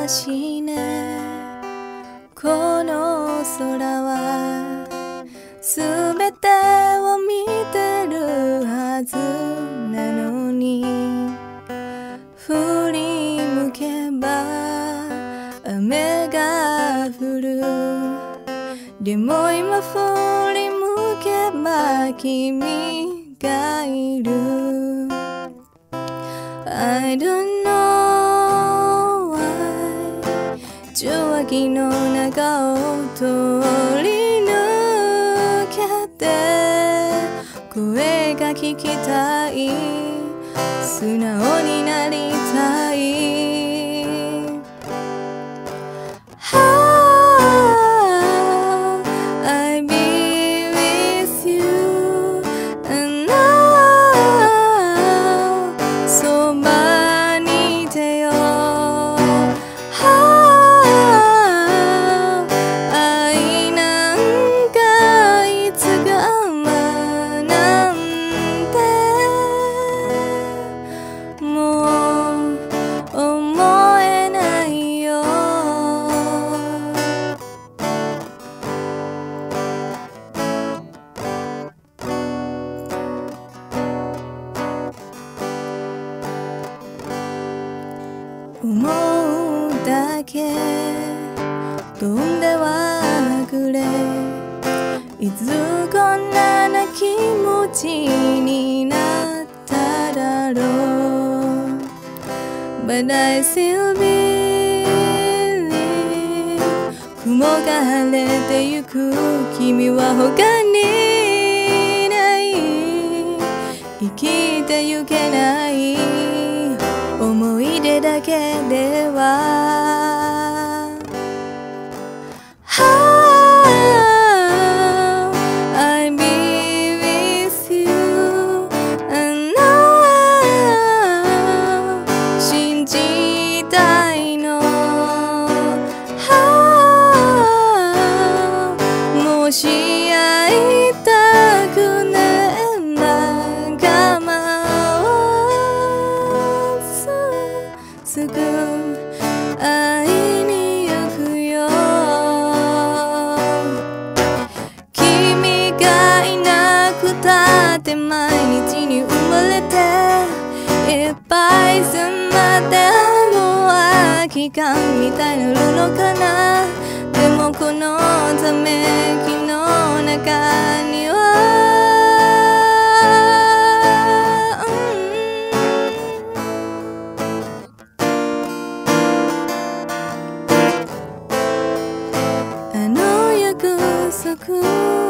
しね。この空はすべてを見てるはずなのに、振り向けば雨が降る。でも今振り向けば君がいる。 I don't know why 受話器の中を通り抜けて声が聞きたい、素直になりたい。I'll be with you and now そばにいてよ。愛なんかいつ我慢なんてもう思えないよ。思うだけ飛んではくれ。いつこんな気持ちになっただろう。 But I still believe 雲が晴れてゆく君は他にいない。生きてゆけない思い出だけでは。I'll be with you and now 信じたいの。もし会いたくなれば我慢すぐ会いに行くよ。君がいなくたって毎日に生まれていっぱい済まっても空き缶みたいなのかな。でもこのため息の中にはあの約束